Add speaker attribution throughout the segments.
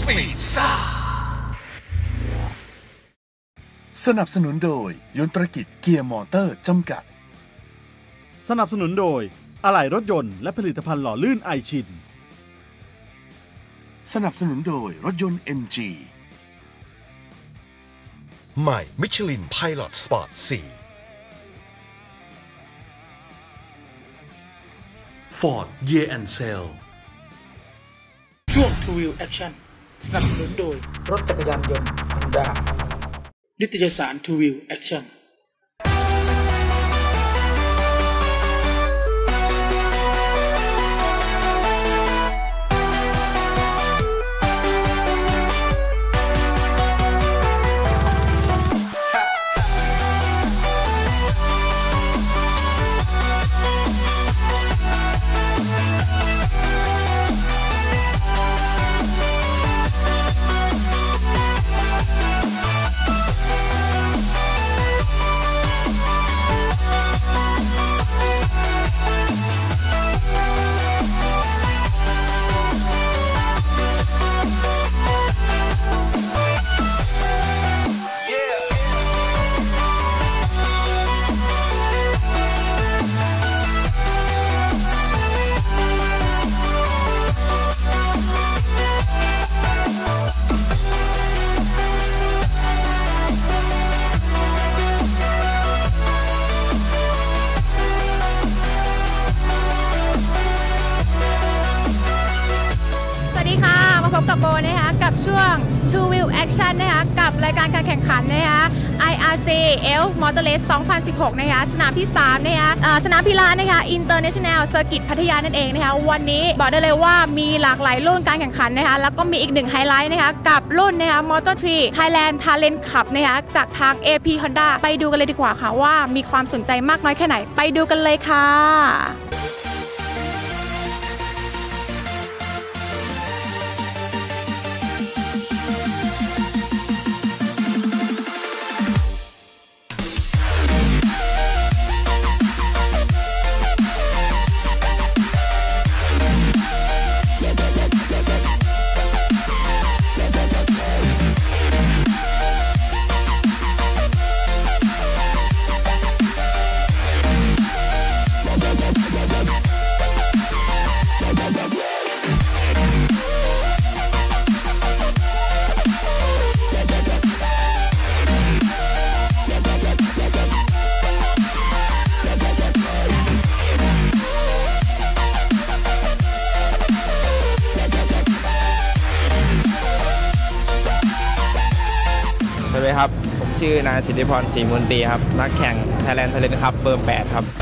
Speaker 1: Speed ซ่าสนับสนุนโดยยนตรกิจเกียร์มอเตอร์จำกัด
Speaker 2: สนับสนุนโดยอะไหล่รถยนต์และผลิตภัณฑ์หล่อลื่นไอชิน
Speaker 1: สนับสนุนโดยรถยนต์ MG ใหม่ Michelin Pilot Sport 4 Ford Year and Sale
Speaker 3: ช่วง Two Wheel Action สนับสนุนโดยรถจักรยานยนต์ Honda นิตยสาร Two Wheel Action
Speaker 4: พบกับโบนะคะกับช่วง Two Wheel Action นะคะกับรายการการแข่งขันนะคะ IRC Elf Motor Race 2016 นะคะสนามที่3นะคะสนามพิลานะคะ International Circuit พัทยานั่นเองนะคะวันนี้บอกได้เลยว่ามีหลากหลายรุ่นการแข่งขันนะคะแล้วก็มีอีกหนึ่งไฮไลท์นะคะกับรุ่นนะคะ Moto3 Thailand Talent Cup นะคะจากทาง AP Honda ไปดูกันเลยดีกว่าค่ะว่ามีความสนใจมากน้อยแค่ไหนไปดูกันเลยค่ะ
Speaker 5: สวัสดีครับผมชื่อนายสิทธิพรศรีมนตรีครับนักแข่ง Thailand Talent Cup เบอร์ 8 ครับ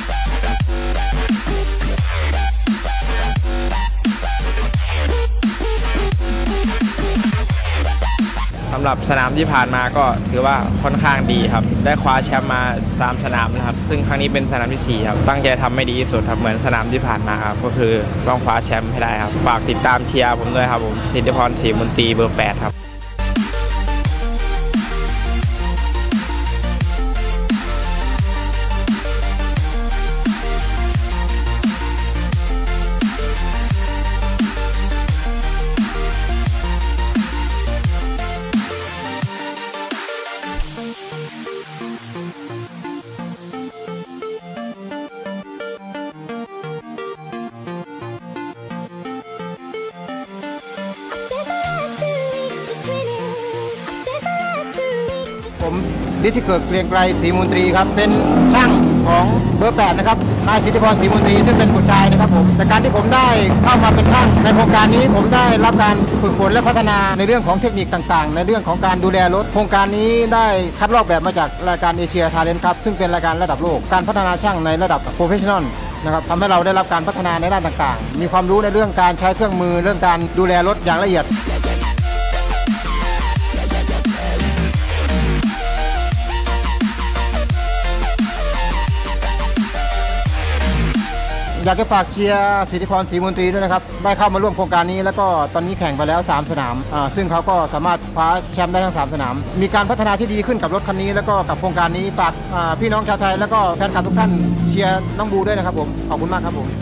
Speaker 5: สำหรับสนามที่ผ่านมาก็ถือว่าค่อนข้างดีครับได้คว้าแชมป์มา3 สนามนะครับซึ่งครั้งนี้เป็นสนามที่4ครับตั้งใจทำให้ดีที่สุดครับเหมือนสนามที่ผ่านมาครับก็คือต้องคว้าแชมป์ให้ได้ครับฝากติดตามเชียร์ผมด้วยครับผมสิทธิพรศรีมนตรีเบอร์ 8 ครับ
Speaker 6: ผมฤทธิเกิดเกรียงไกรศรีมนตรีครับเป็นช่างของเบอร์ 8 นะครับนายสิทธิพรศรีมนตรีซึ่งเป็นบุตรชายนะครับผมแต่การที่ผมได้เข้ามาเป็นช่างในโครงการนี้ผมได้รับการฝึกฝนและพัฒนาในเรื่องของเทคนิคต่างๆในเรื่องของการดูแลรถโครงการนี้ได้คัดลอกแบบมาจากรายการเอเชียทาเลนต์ครับซึ่งเป็นรายการระดับโลกการพัฒนาช่างในระดับโปรเฟชชั่นอลนะครับทำให้เราได้รับการพัฒนาในด้านต่างๆมีความรู้ในเรื่องการใช้เครื่องมือเรื่องการดูแลรถอย่างละเอียด อยากจะฝากเชียร์สิทธิพรศรีมนตรีด้วยนะครับได้เข้ามาร่วมโครงการนี้แล้วก็ตอนนี้แข่งไปแล้ว3 สนามซึ่งเขาก็สามารถคว้าแชมป์ได้ทั้ง3 สนามมีการพัฒนาที่ดีขึ้นกับรถคันนี้แล้วก็กับโครงการนี้ฝากพี่น้องชาวไทยแล้วก็แฟนคลับทุกท่านเชียร์น้องบูด้วยนะครับผมขอบคุณมากครับผม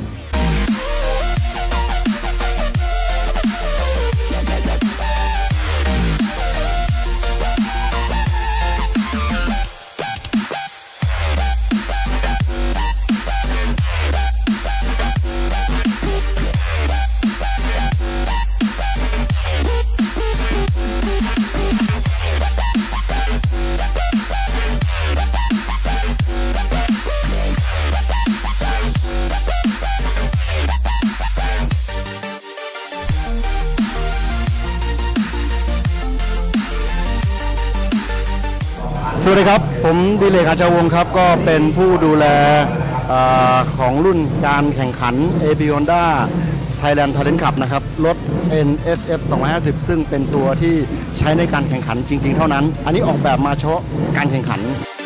Speaker 6: สวัสดีครับผมดิเลกอาชาวงศ์ครับก็เป็นผู้ดูแลของรุ่นการแข่งขัน AP Honda Thailand Talent Cup นะครับรถ NSF 250ซึ่งเป็นตัวที่ใช้ในการแข่งขันจริงๆเท่านั้นอันนี้ออกแบบมาเฉพาะการแข่งขัน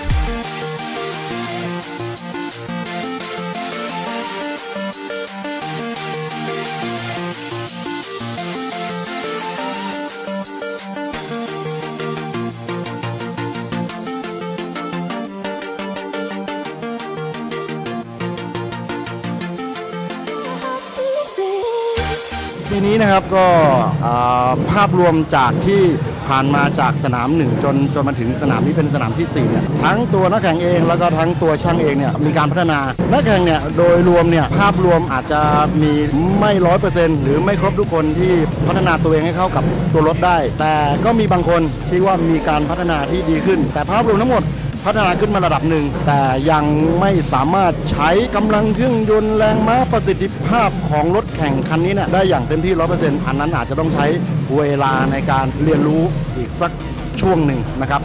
Speaker 6: ปีนี้นะครับก็ภาพรวมจากที่ผ่านมาจากสนาม1จนมาถึงสนามนี้เป็นสนามที่4เนี่ยทั้งตัวนักแข่งเองแล้วก็ทั้งตัวช่างเองเนี่ยมีการพัฒนานักแข่งเนี่ยโดยรวมเนี่ยภาพรวมอาจจะมีไม่ 100% หรือไม่ครบทุกคนที่พัฒนาตัวเองให้เข้ากับตัวรถได้แต่ก็มีบางคนที่ว่ามีการพัฒนาที่ดีขึ้นแต่ภาพรวมทั้งหมดพัฒนาขึ้นมาระดับหนึ่งแต่ยังไม่สามารถใช้กำลังเครื่องยนต์แรงม้าประสิทธิภาพของรถแข่งคันนี้เนี่ยได้อย่างเต็มที่ 100% อันนั้นอาจจะต้องใช้เวลาในการเรียนรู้อีกสักช่วงหนึ่งนะครับ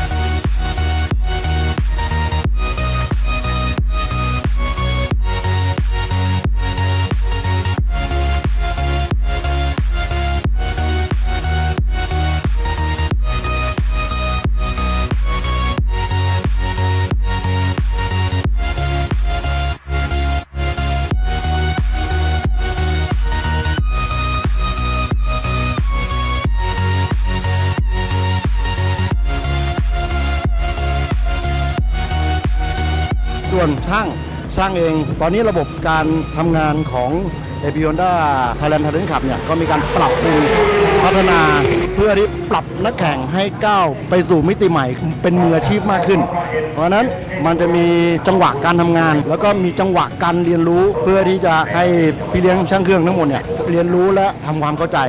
Speaker 6: ส่วนช่างเองตอนนี้ระบบการทำงานของ AP Honda Thailand Talent Cup เนี่ยก็มีการปรับปรุงพัฒนาเพื่อที่ปรับนักแข่งให้ก้าวไปสู่มิติใหม่เป็นมืออาชีพมากขึ้นเพราะนั้นมันจะมีจังหวะการทำงานแล้วก็มีจังหวะการเรียนรู้เพื่อที่จะให้พี่เลี้ยงช่างเครื่องทั้งหมดเนี่ยเรียนรู้และทำความเข้าใจ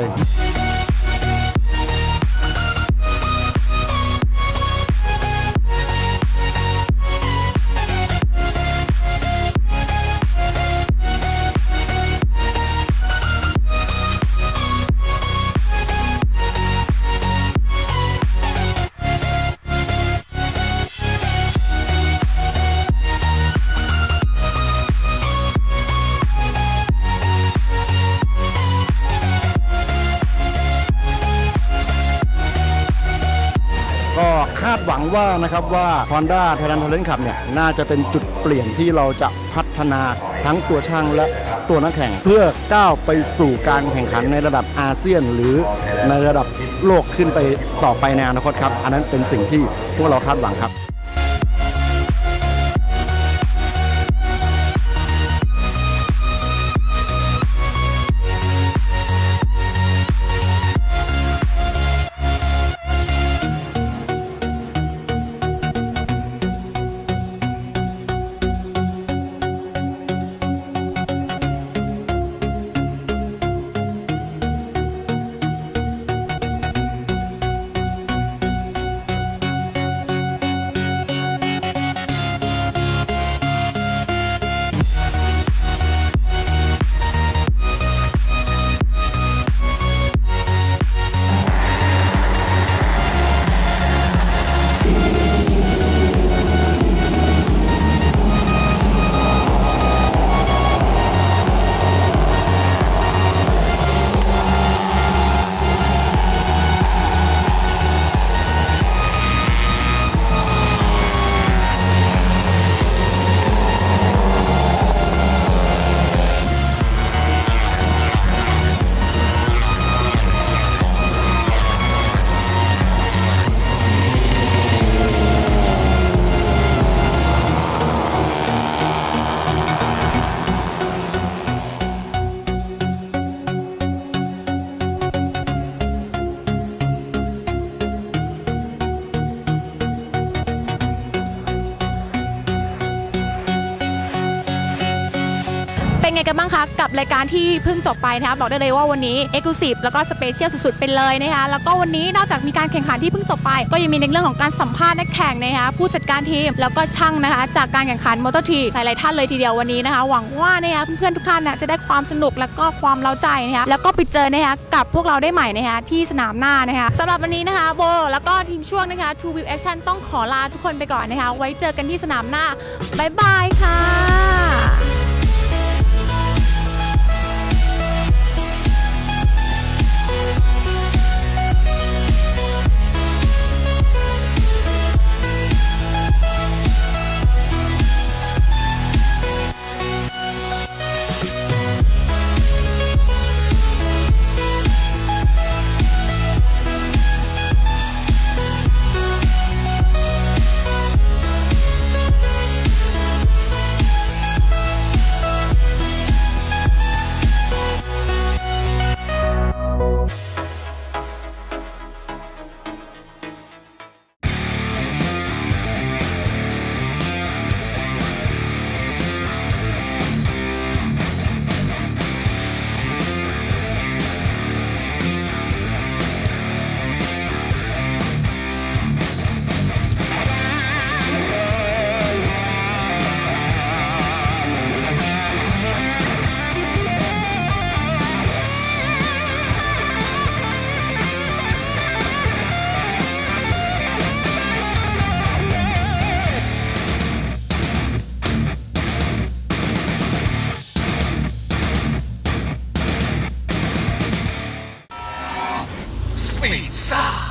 Speaker 6: ก็คาดหวังว่านะครับว่า Honda Thailand Talent Cup เนี่ยน่าจะเป็นจุดเปลี่ยนที่เราจะพัฒนาทั้งตัวช่างและตัวนักแข่งเพื่อก้าวไปสู่การแข่งขันในระดับอาเซียนหรือในระดับโลกขึ้นไปต่อไปในอนาคตครับอันนั้นเป็นสิ่งที่พวกเราคาดหวังครับ
Speaker 4: กันบ้างคะกับรายการที่เพิ่งจบไปนะคะบอกได้เลยว่าวันนี้ Exclusive แล้วก็สเปเชียลสุดๆไปเลยนะคะแล้วก็วันนี้นอกจากมีการแข่งขันที่เพิ่งจบไปก็ยังมีในเรื่องของการสัมภาษณ์นักแข่งนะคะผู้จัดการทีมแล้วก็ช่างนะคะจากการแข่งขันมอเตอร์ทีหลายๆท่านเลยทีเดียววันนี้นะคะหวังว่านะคะเพื่อนๆทุกท่านนะจะได้ความสนุกแล้วก็ความเร้าใจนะคะแล้วก็ไปเจอนะคะกับพวกเราได้ใหม่นะคะที่สนามหน้านะคะสำหรับวันนี้นะคะโบแล้วก็ทีมช่วงนะคะ True View Action ต้องขอลาทุกคนไปก่อนนะคะไว้เจอกันที่สนามหน้าบ๊ายบายค่ะ
Speaker 1: Speed Sound